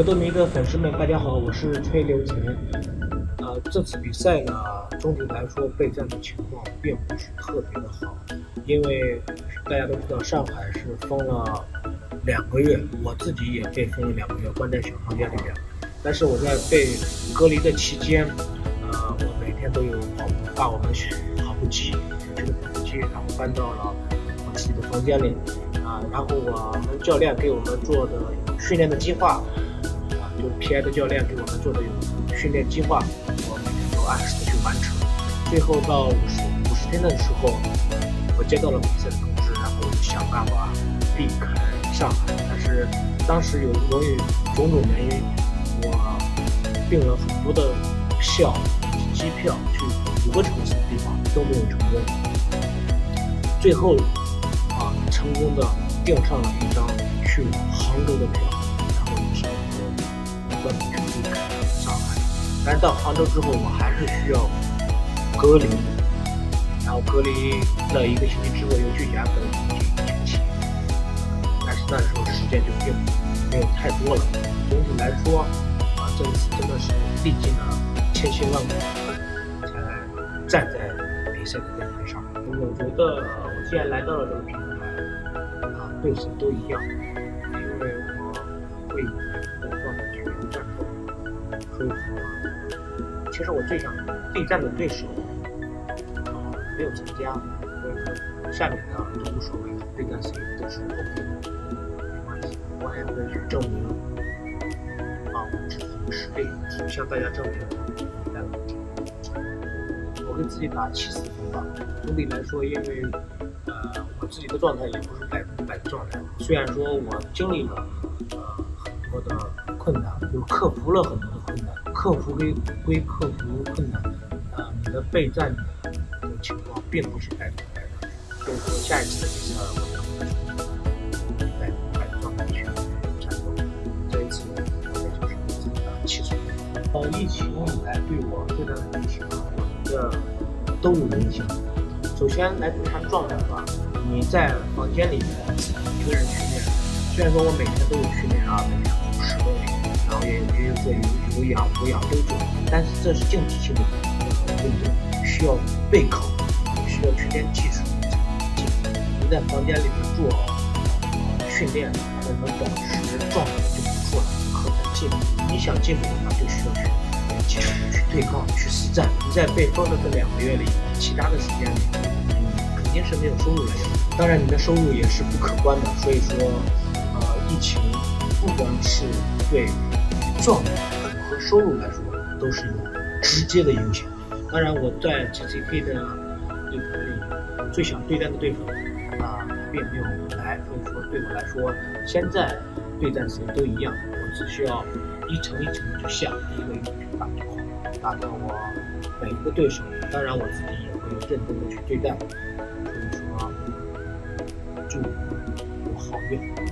格斗迷的粉丝们，大家好，我是崔刘晨。这次比赛呢，总体来说备战的情况并不是特别的好，因为大家都知道上海是封了2个月，我自己也被封了2个月，关在小房间里面。但是我在被隔离的期间，我每天都有把我们跑步机，这个跑步机，然后搬到了我自己的房间里，然后我们教练给我们做的训练的计划。就 PI 的教练给我们做的有训练计划，我每天都按时的去完成。最后到50天的时候，我接到了比赛的通知，然后我就想办法避开上海。但是当时由于种种原因，我订了很多的票以及机票去5个城市的地方都没有成功。最后成功的订上了一张去杭州的票，然后去离开上海。但是到杭州之后，我还是需要隔离，然后隔离了1个星期之后，又去雅等1星期。但是那时候时间就并没有太多了。总体来说，这一次真的是历尽了千辛万苦，才站在比赛的擂台上。我觉得我既然来到了这个平台，对谁都一样，因为我会不断的去战斗。所以说，其实我最想对战的对手没有参加，所以说下面的都无所谓，对战谁都是 OK 的，没关系。我还会去证明我自己的实力，向大家证明我给自己打70分吧。总体来说，因为我自己的状态也不是100%的状态，虽然说我经历了很多的困难，就克服了很多的困难，克服归克服困难，你的备战的情况并不是100%的，所以说下一次的比赛我将会在100%状态去战斗。这一次我也就是给自己打70分。疫情以来对我对战的影响，我觉得都有影响。首先来看状态吧，你在房间里面自己一个人训练，虽然说我每天都有训练每天50公里，然后也有做有氧无氧都做，但是这是竞技性的运动，需要备考，需要去练技术。你在房间里面做训练，能保持状态就不错了，可能进步。你想进步的话，就需要去练技术，去对抗，去实战。你在被封的这2个月里，其他的时间里，肯定是没有收入来源，当然你的收入也是不可观的。所以说，疫情不光是对状态和收入来说都是有直接的影响。当然我在 GTK 的对头里最想对战的对手并没有来，所以说对我来说现在对战谁都一样，我只需要一层一层的去下，一个一个去打就好，打掉我每一个对手。当然我自己也会认真的去对战，所以说祝我好运。